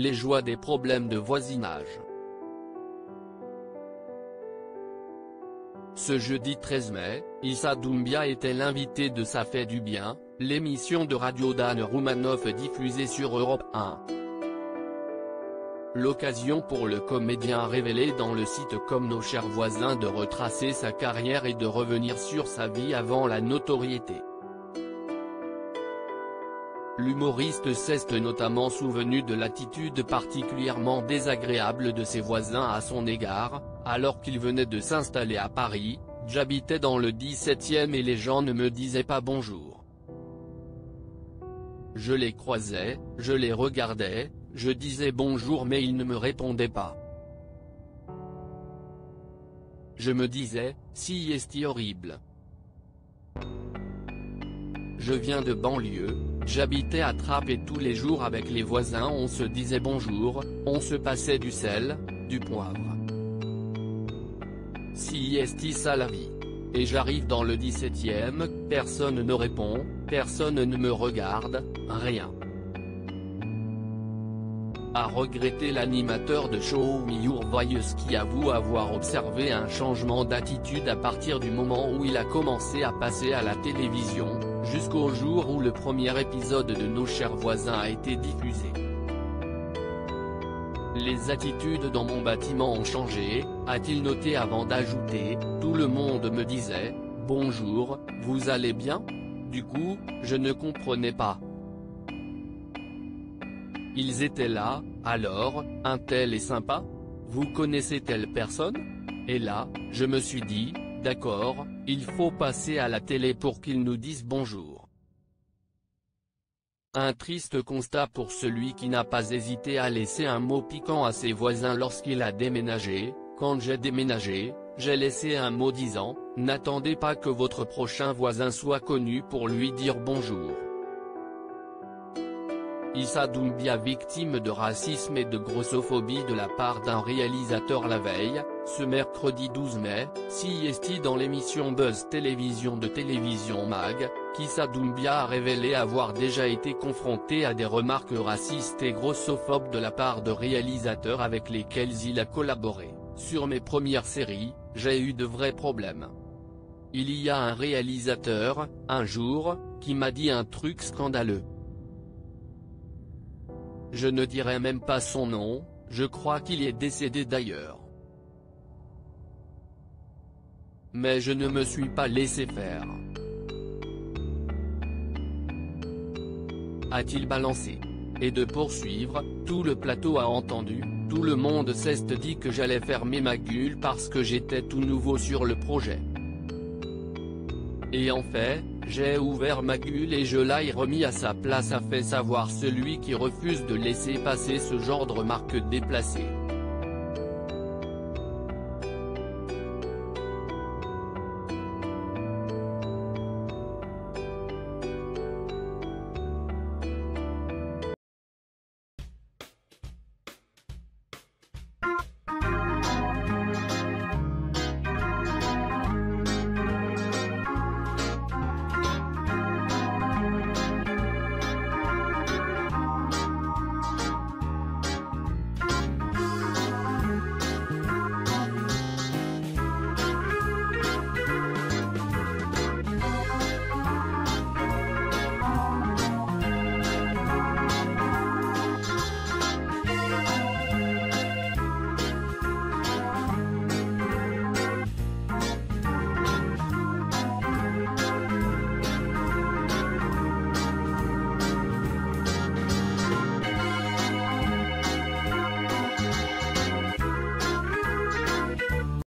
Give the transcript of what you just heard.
les joies des problèmes de voisinage. Ce jeudi 13 mai, Issa Doumbia était l'invité de Ça fait du bien, l'émission de radio d'Anne Roumanoff diffusée sur Europe 1. L'occasion pour le comédien révélé dans le site Comme nos chers voisins de retracer sa carrière et de revenir sur sa vie avant la notoriété. L'humoriste s'est notamment souvenu de l'attitude particulièrement désagréable de ses voisins à son égard, alors qu'il venait de s'installer à Paris. « J'habitais dans le 17e et les gens ne me disaient pas bonjour. Je les croisais, je les regardais, je disais bonjour mais ils ne me répondaient pas. Je me disais, si est horrible. Je viens de banlieue, j'habitais à Trappes et tous les jours avec les voisins on se disait bonjour, on se passait du sel, du poivre. Si est ça la vie. Et j'arrive dans le 17e, personne ne répond, personne ne me regarde, rien. » A regretté l'animateur de show Miur Voyeuse qui avoue avoir observé un changement d'attitude à partir du moment où il a commencé à passer à la télévision, jusqu'au jour où le premier épisode de Nos chers voisins a été diffusé. Les attitudes dans mon bâtiment ont changé, a-t-il noté avant d'ajouter, tout le monde me disait, bonjour, vous allez bien? Du coup, je ne comprenais pas. Ils étaient là, alors, un tel est sympa? Vous connaissez telle personne? Et là, je me suis dit, d'accord, il faut passer à la télé pour qu'ils nous disent bonjour. Un triste constat pour celui qui n'a pas hésité à laisser un mot piquant à ses voisins lorsqu'il a déménagé. Quand j'ai déménagé, j'ai laissé un mot disant, n'attendez pas que votre prochain voisin soit connu pour lui dire bonjour. Issa Doumbia victime de racisme et de grossophobie de la part d'un réalisateur la veille, ce mercredi 12 mai, CST dans l'émission Buzz Télévision de Télévision Mag, qu'Issa Doumbia a révélé avoir déjà été confronté à des remarques racistes et grossophobes de la part de réalisateurs avec lesquels il a collaboré. Sur mes premières séries, j'ai eu de vrais problèmes. Il y a un réalisateur, un jour, qui m'a dit un truc scandaleux. Je ne dirai même pas son nom, je crois qu'il est décédé d'ailleurs. Mais je ne me suis pas laissé faire. A-t-il balancé. Et de poursuivre, tout le plateau a entendu, tout le monde s'est dit que j'allais fermer ma gueule parce que j'étais tout nouveau sur le projet. Et en fait, j'ai ouvert ma gueule et je l'ai remis à sa place, a fait savoir celui qui refuse de laisser passer ce genre de remarques déplacées.